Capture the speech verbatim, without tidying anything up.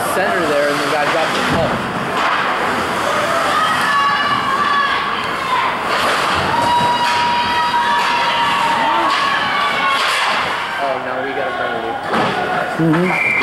center there, and the guy dropped the puck. Oh, now we got a penalty. Mm-hmm.